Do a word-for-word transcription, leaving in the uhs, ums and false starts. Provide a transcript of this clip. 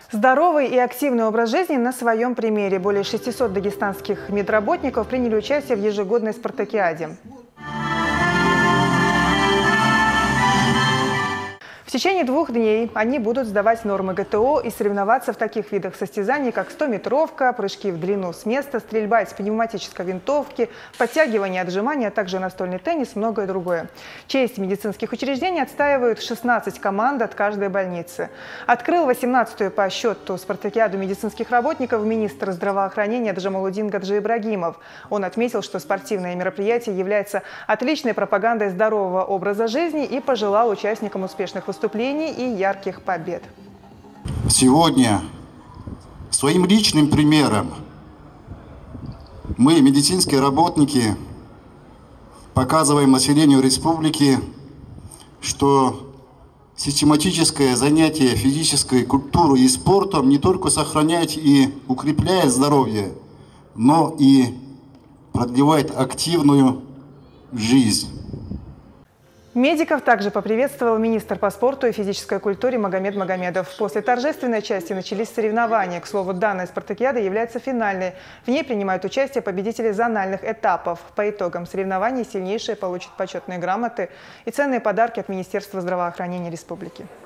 Здоровый и активный образ жизни на своем примере. Более шестисот дагестанских медработников приняли участие в ежегодной спартакиаде. В течение двух дней они будут сдавать нормы ГТО и соревноваться в таких видах состязаний, как стометровка, прыжки в длину с места, стрельба из пневматической винтовки, подтягивание, отжимания, а также настольный теннис, многое другое. Честь медицинских учреждений отстаивают шестнадцать команд от каждой больницы. Открыл восемнадцатую по счету спартакиаду медицинских работников министр здравоохранения Джамалудин Гаджиибрагимов. Он отметил, что спортивное мероприятие является отличной пропагандой здорового образа жизни и пожелал участникам успешных выступлений и ярких побед. Сегодня своим личным примером мы, медицинские работники, показываем населению республики, что систематическое занятие физической культурой и спортом не только сохраняет и укрепляет здоровье, но и продлевает активную жизнь. Медиков также поприветствовал министр по спорту и физической культуре Магомед Магомедов. После торжественной части начались соревнования. К слову, данная спартакиада является финальной. В ней принимают участие победители зональных этапов. По итогам соревнований сильнейшие получат почетные грамоты и ценные подарки от Министерства здравоохранения республики.